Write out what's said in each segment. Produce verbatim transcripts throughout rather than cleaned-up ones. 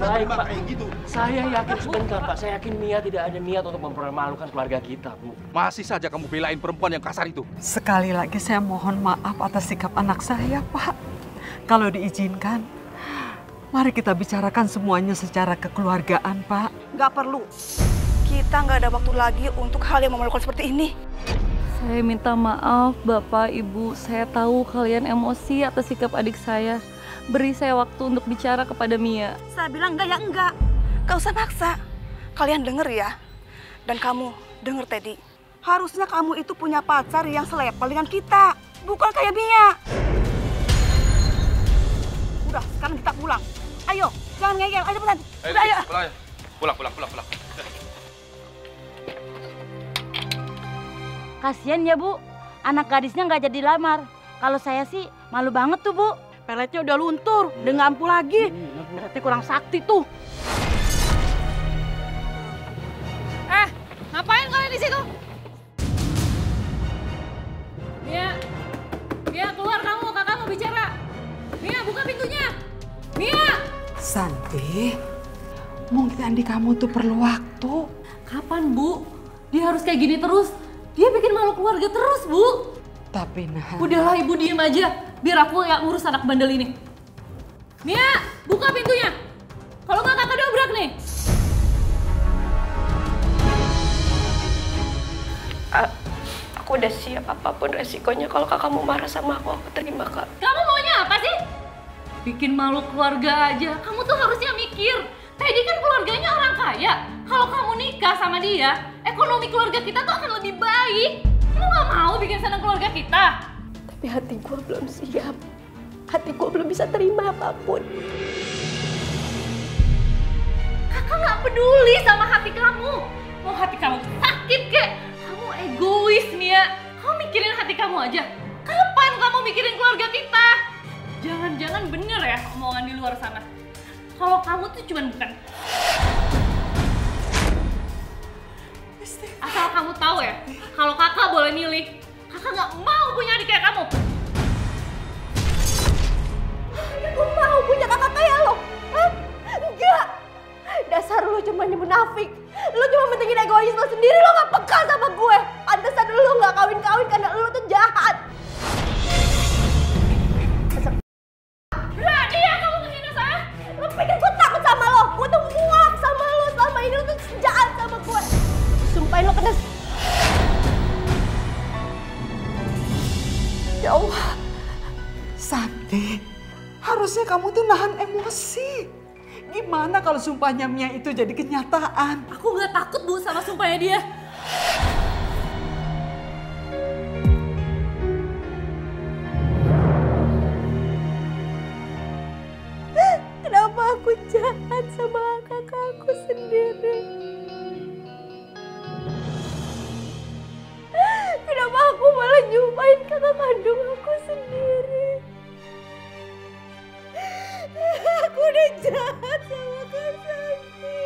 Baik, Pak. Kayak gitu. Saya yakin sebentar, Pak. Saya yakin Mia tidak ada niat untuk mempermalukan keluarga kita, Bu. Masih saja kamu belain perempuan yang kasar itu. Sekali lagi saya mohon maaf atas sikap anak saya, Pak. Kalau diizinkan, mari kita bicarakan semuanya secara kekeluargaan, Pak. Nggak perlu. Kita nggak ada waktu lagi untuk hal yang memalukan seperti ini. Saya minta maaf, Bapak, Ibu. Saya tahu kalian emosi atas sikap adik saya. Beri saya waktu untuk bicara kepada Mia. Saya bilang enggak ya enggak. Gak usah maksa. Kalian denger ya. Dan kamu denger, Teddy. Harusnya kamu itu punya pacar yang selevel dengan kita. Bukan kayak Mia. Udah, sekarang kita pulang. Ayo, jangan ngeyel. Ayo cepetan. Udah, ayo. Pulang, pulang, pulang, pulang. pulang. Kasian ya, Bu. Anak gadisnya nggak jadi lamar. Kalau saya sih malu banget tuh, Bu. Peletnya udah luntur, udah nggak ampuh lagi. Berarti kurang sakti tuh. Eh, ngapain kalian di situ? Mia, Mia keluar kamu, kakak mau bicara. Mia, buka pintunya. Mia! Santi, mungkin Andi kamu tuh perlu waktu. Kapan, Bu? Dia harus kayak gini terus. Dia bikin malu keluarga terus, Bu. Tapi nah... Udahlah, Ibu diem aja. Biar aku yang ngurus anak bandel ini. Mia, buka pintunya. Kalau nggak kakak dobrak nih. Uh, aku udah siap apapun resikonya. Kalau kakak mau marah sama aku, aku terima, Kak. Kamu maunya apa sih? Bikin malu keluarga aja. Kamu tuh harusnya mikir. Teddy kan keluarganya orang kaya. Kalau kamu nikah sama dia, ekonomi keluarga kita tuh akan lebih baik. Kamu nggak mau bikin senang keluarga kita? Tapi hati gue belum siap. Hati gue belum bisa terima apapun. Kakak nggak peduli sama hati kamu. Mau hati kamu sakit kek? Kamu egois, Mia. Kamu mikirin hati kamu aja. Kapan kamu mikirin keluarga kita? Jangan-jangan bener ya omongan di luar sana. Kalau kamu tuh cuman bukan. Asal kamu tahu ya, kalau kakak boleh milih, kakak nggak mau punya adik kayak kamu. Aku mau punya kakak kayak lo. Hah? Enggak. Dasar lo cuma munafik. Lo cuma mentingin egois lo sendiri. Lo gak peka sama gue. Pantesan lo gak kawin-kawin karena lo tuh jahat. Berani ya kamu menghina saya? Lo pikir gue takut sama lo? Gue tuh muak sama lo. Selama ini lo tuh jahat sama gue. Sumpahin lo kena. Ya Allah. Santi, harusnya kamu tuh nahan emosi. Gimana kalau sumpahnya Mia itu jadi kenyataan? Aku nggak takut, Bu, sama sumpahnya dia. Kenapa aku jahat sama kakakku sendiri? Kenapa aku malah nyumpahin kakak kandung aku sendiri? Aku udah jahat sama Kak Santi.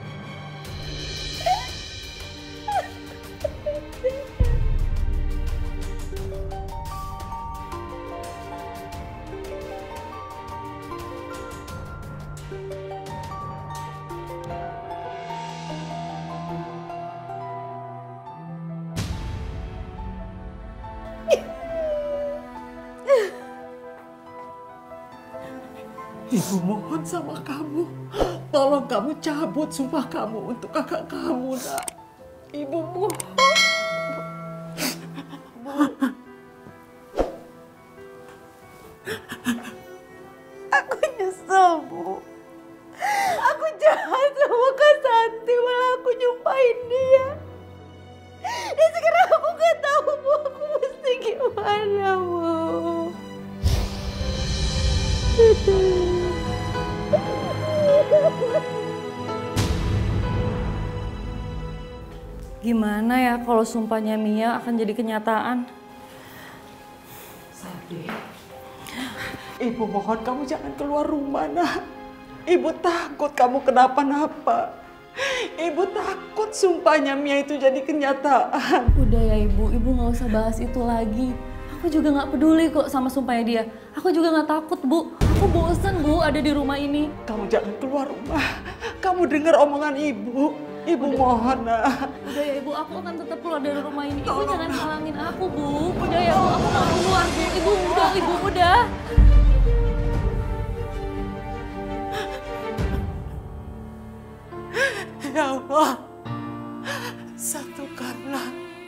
Ibu mohon sama kamu, tolong kamu cabut sumpah kamu untuk kakak kamu, nak. Ibu mohon. Aku nyesel, Bu. Aku jahat sama Kak Santi, malah aku nyumpahin dia. Dan sekarang aku gak tahu, Bu, aku mesti gimana, Bu. Gimana ya kalau sumpahnya Mia akan jadi kenyataan? Santi, Ibu mohon kamu jangan keluar rumah, nak. Ibu takut kamu kenapa-napa. Ibu takut sumpahnya Mia itu jadi kenyataan. Udah ya Ibu, Ibu nggak usah bahas itu lagi. Aku juga nggak peduli kok sama sumpahnya dia. Aku juga nggak takut, Bu. Aku bosan, Bu, ada di rumah ini. Kamu jangan keluar rumah. Kamu dengar omongan ibu. Ibu udah, mohon, nak. Udah ya, Ibu, aku akan tetap keluar dari rumah ini. Ibu jangan halangin aku, Bu. Udah ya, Bu, aku mau keluar, Bu. Ibu, udah, Ibu, udah. Ya Allah, satukanlah,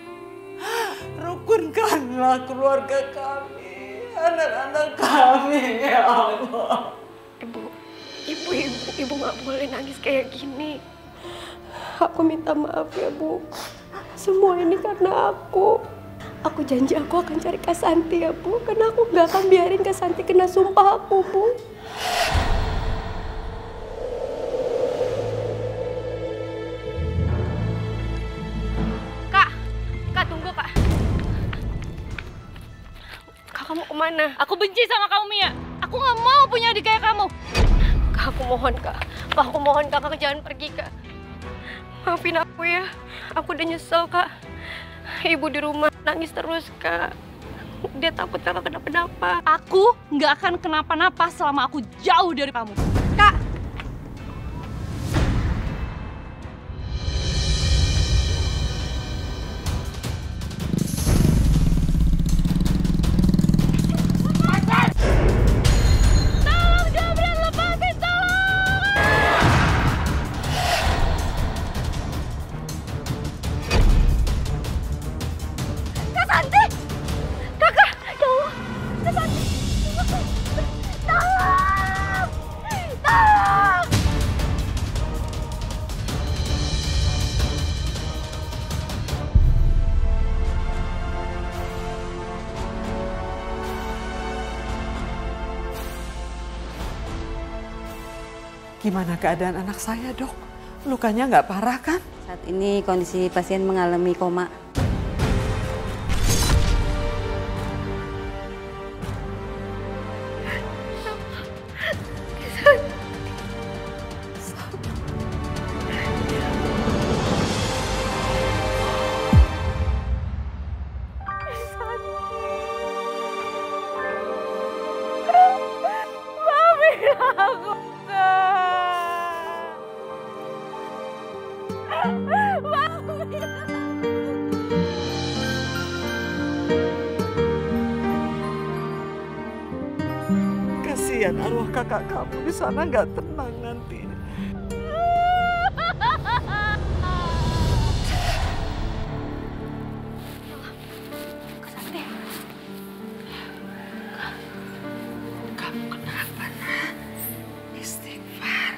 rukunkanlah keluarga kami, anak-anak kami, ya Allah. Ibu, ibu, ibu, ibu nggak boleh nangis kayak gini. Aku minta maaf ya, Bu. Semua ini karena aku. Aku janji aku akan cari Kak Santi ya, Bu. Karena aku nggak akan biarin Kak Santi kena sumpah aku, Bu. Kak, Kak tunggu, Kak. Kak, kamu kemana? Aku benci sama kamu, Mia. Aku nggak mau punya adik kayak kamu. Kak, aku mohon, Kak. Kak, aku mohon, Kak. Kakak jangan pergi, Kak. Maafin aku ya. Aku udah nyesel, Kak. Ibu di rumah nangis terus, Kak. Dia takut Kakak kenapa-napa. Aku nggak akan kenapa-napa selama aku jauh dari kamu. Kak! Gimana keadaan anak saya, Dok? Lukanya nggak parah kan? Saat ini kondisi pasien mengalami koma. Kasihan arwah kakak kamu di sana nggak tenang nanti. Kamu kenapa, nak? Istighfar.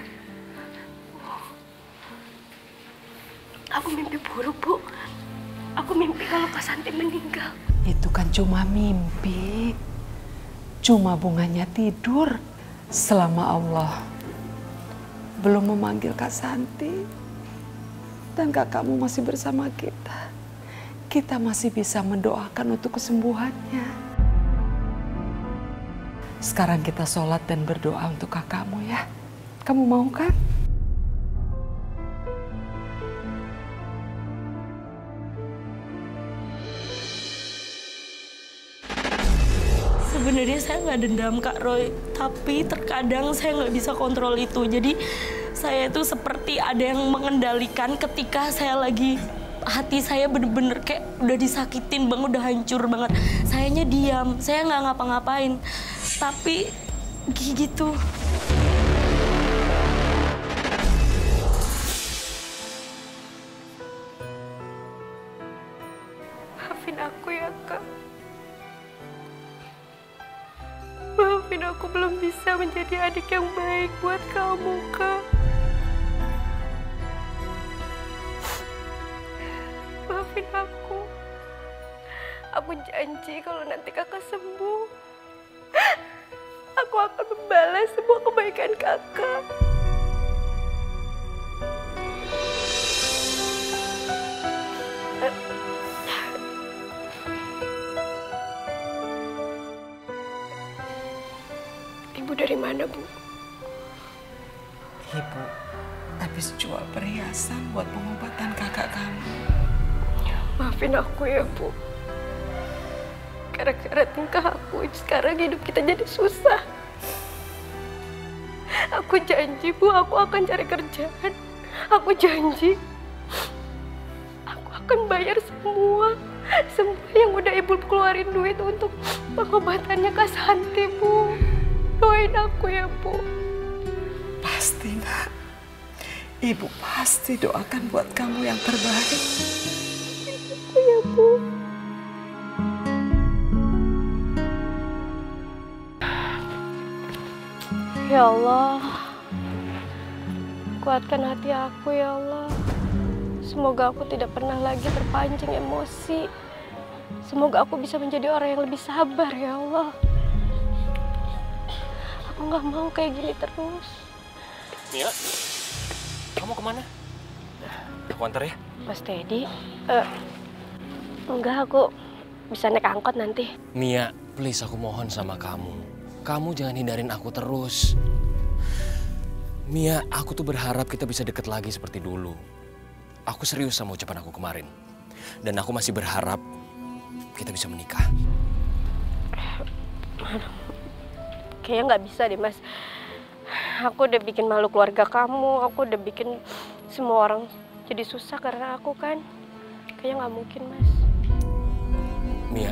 Aku mimpi buruk, Bu. Aku mimpi kalau Kak Santi meninggal. Itu kan cuma mimpi. Cuma bunganya tidur selama Allah belum memanggil Kak Santi dan kakakmu masih bersama kita. Kita masih bisa mendoakan untuk kesembuhannya. Sekarang kita sholat dan berdoa untuk kakakmu ya. Kamu mau kan? Sebenarnya saya nggak dendam Kak Roy, tapi terkadang saya nggak bisa kontrol itu. Jadi saya itu seperti ada yang mengendalikan ketika saya lagi hati saya bener-bener kayak udah disakitin bang, udah hancur banget. Sayanya diam, saya nggak ngapa-ngapain, tapi gitu. Maafin aku ya, Kak. Maafin aku belum bisa menjadi adik yang baik buat kamu, Kak. Maafin aku. Aku janji kalau nanti kakak sembuh, aku akan membalas semua kebaikan kakak. Ibu dari mana, Bu? Ibu habis jual perhiasan buat pengobatan kakak kamu. Maafin aku ya, Bu. Gara-gara tingkah aku, sekarang hidup kita jadi susah. Aku janji Bu, aku akan cari kerjaan. Aku janji. Aku akan bayar semua. Semua yang udah Ibu keluarin duit untuk pengobatannya Kak Santi, Bu. Doain aku ya, Bu. Pasti, Nak. Ibu pasti doakan buat kamu yang terbaik. Ya, Bu. Ya Allah, kuatkan hati aku ya Allah. Semoga aku tidak pernah lagi terpancing emosi. Semoga aku bisa menjadi orang yang lebih sabar ya Allah. Aku nggak mau kayak gini terus. Mia, kamu kemana? Aku antar ya. Mas Teddy, uh, enggak, aku bisa naik angkot nanti. Mia, please aku mohon sama kamu. Kamu jangan hindarin aku terus. Mia, aku tuh berharap kita bisa deket lagi seperti dulu. Aku serius sama ucapan aku kemarin. Dan aku masih berharap kita bisa menikah. Kayaknya nggak bisa deh, Mas. Aku udah bikin malu keluarga kamu. Aku udah bikin semua orang jadi susah karena aku kan. Kayaknya nggak mungkin, Mas. Mia.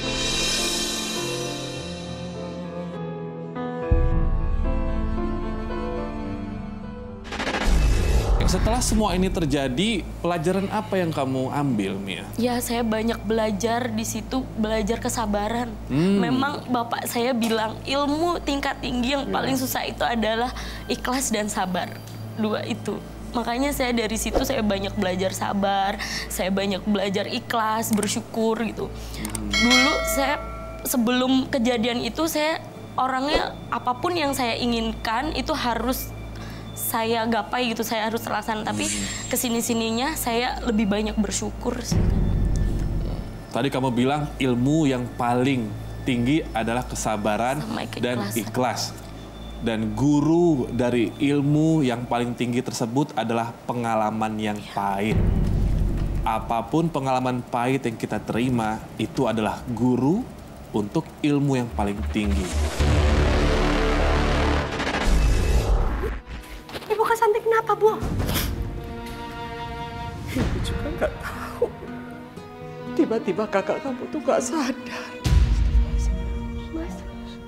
Setelah semua ini terjadi, pelajaran apa yang kamu ambil, Mia? Ya, saya banyak belajar di situ, belajar kesabaran. Hmm. Memang bapak saya bilang ilmu tingkat tinggi yang paling susah itu adalah ikhlas dan sabar. Dua itu. Makanya saya dari situ saya banyak belajar sabar, saya banyak belajar ikhlas, bersyukur gitu. Dulu saya sebelum kejadian itu saya orangnya apapun yang saya inginkan itu harus saya gapai gitu, saya harus terlaksana. Tapi kesini-sininya saya lebih banyak bersyukur sih. Tadi kamu bilang ilmu yang paling tinggi adalah kesabaran dan ikhlas. Dan guru dari ilmu yang paling tinggi tersebut adalah pengalaman yang pahit. Apapun pengalaman pahit yang kita terima, itu adalah guru untuk ilmu yang paling tinggi. Ibu Kak Santi kenapa, Bu? Ibu juga nggak tahu. Tiba-tiba kakak kamu tuh nggak sadar. Mas.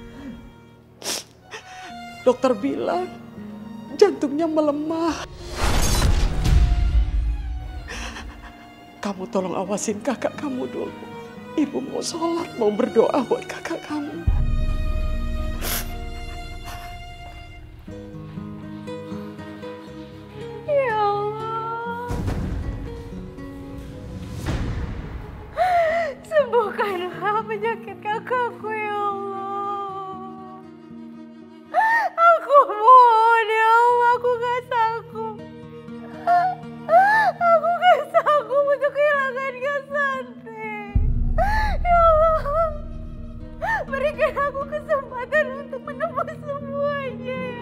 Dokter bilang jantungnya melemah. Kamu tolong awasin kakak kamu dulu. Ibu mau sholat, mau berdoa buat kakak kamu. Ya Allah. Sembuhkanlah penyakit kakakku ya Allah. Aku mohon ya Allah, aku gak sanggup. Aku gak sanggup untuk kehilangan Kak Santi. Ya Allah, berikan aku kesempatan untuk menembus semuanya ya.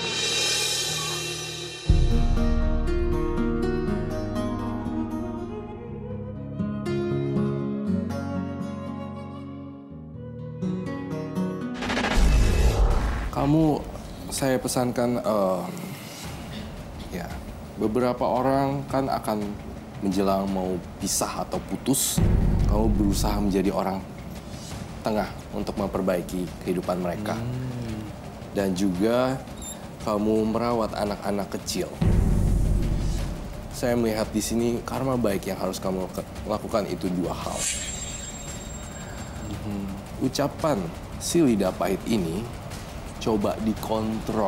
Kamu, saya pesankan, uh, ya, beberapa orang kan akan menjelang mau pisah atau putus. Kamu berusaha menjadi orang tengah untuk memperbaiki kehidupan mereka. Hmm. Dan juga kamu merawat anak-anak kecil. Saya melihat di sini karma baik yang harus kamu lakukan itu dua hal. Hmm. Ucapan si lidah pahit ini coba dikontrol.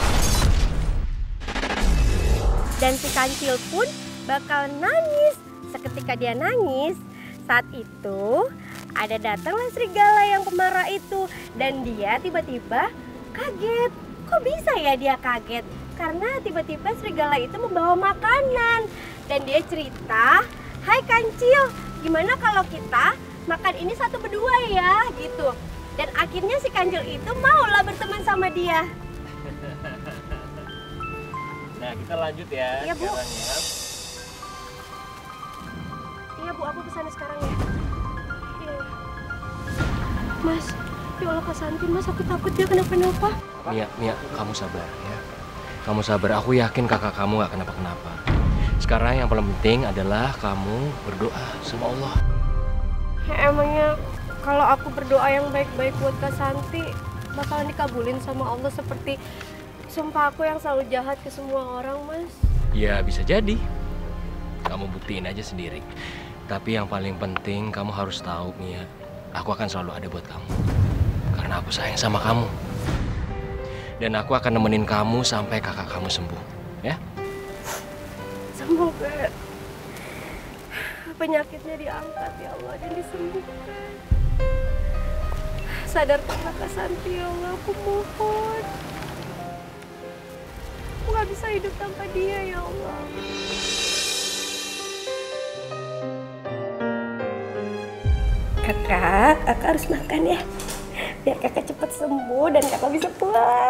Dan si kancil pun bakal nangis. Seketika dia nangis, saat itu ada datanglah serigala yang pemarah itu. Dan dia tiba-tiba kaget. Kok bisa ya dia kaget? Karena tiba-tiba serigala itu membawa makanan. Dan dia cerita, "Hai kancil, gimana kalau kita makan ini satu berdua ya?" gitu. Dan akhirnya si kancil itu maulah berteman sama dia. Nah, kita lanjut ya, iya, Bu. sekarang ya. Iya, Bu, aku kesana sekarang ya. Iya. Mas, ya Allah Kak Santi, Mas, aku takut dia kenapa-napa. Mia, Mia, kamu sabar ya. Kamu sabar, aku yakin kakak kamu gak kenapa-kenapa. Sekarang yang paling penting adalah kamu berdoa sama Allah. Ya, emangnya kalau aku berdoa yang baik-baik buat Kak Santi, bakalan dikabulin sama Allah seperti sumpah aku yang selalu jahat ke semua orang, Mas? Ya bisa jadi. Kamu buktiin aja sendiri. Tapi yang paling penting kamu harus tahu, Mia, aku akan selalu ada buat kamu. Karena aku sayang sama kamu. Dan aku akan nemenin kamu sampai kakak kamu sembuh, ya? Semoga penyakitnya diangkat ya Allah dan disembuhkan. Sadarkanlah Kak Santi ya Allah, aku mohon. Aku gak bisa hidup tanpa dia ya Allah. Kakak, kakak harus makan ya. Biar kakak cepat sembuh dan kakak bisa pulang.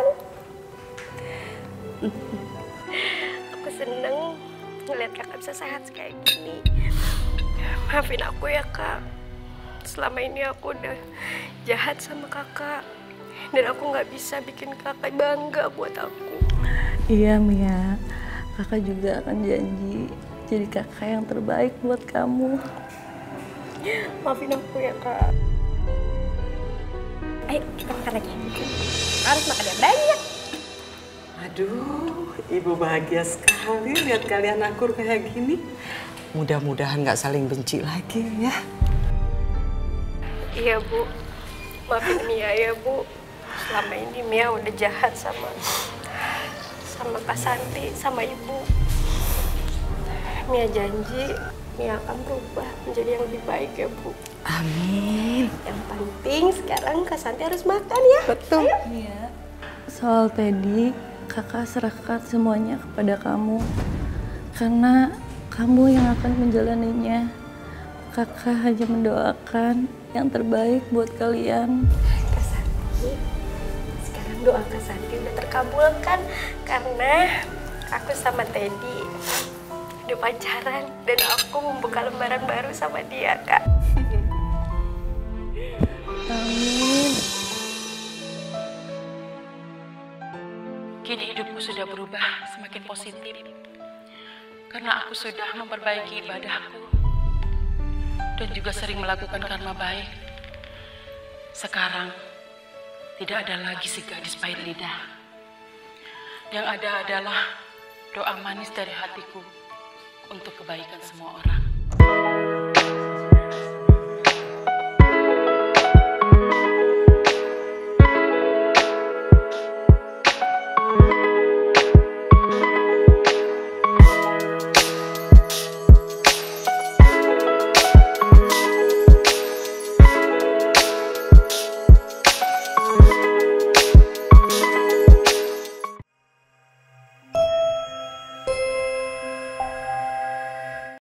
Aku seneng ngeliat kakak bisa sehat kayak gini. Maafin aku ya Kak. Selama ini aku udah jahat sama kakak. Dan aku gak bisa bikin kakak bangga buat aku. Iya Mia, kakak juga akan janji jadi kakak yang terbaik buat kamu. Maafin aku ya Kak. Ayo kita makan lagi. Harus makan yang banyak. Aduh, Ibu bahagia sekali lihat kalian akur kayak gini. Mudah-mudahan nggak saling benci lagi ya. Iya Bu, maafin Mia ya Bu. Selama ini Mia udah jahat sama sama Kak Santi, sama Ibu. Mia janji Mia akan berubah menjadi yang lebih baik ya Bu. Amin. Yang penting sekarang Kak Santi harus makan ya. Betul. Mia, soal Teddy, kakak serahkan semuanya kepada kamu. Karena kamu yang akan menjalaninya. Kakak hanya mendoakan yang terbaik buat kalian. Kak Santi, sekarang doa Kak Santi udah terkabulkan. Karena aku sama Teddy udah pacaran. Dan aku membuka lembaran baru sama dia, Kak. Amin. Kini hidupku sudah berubah semakin positif. Karena aku sudah memperbaiki ibadahku. Dan juga sering melakukan karma baik. Sekarang, tidak ada lagi si gadis pahit lidah. Yang ada adalah doa manis dari hatiku untuk kebaikan semua orang.